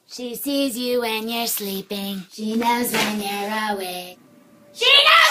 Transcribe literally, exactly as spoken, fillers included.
She sees you when you're sleeping. She knows when you're awake. She knows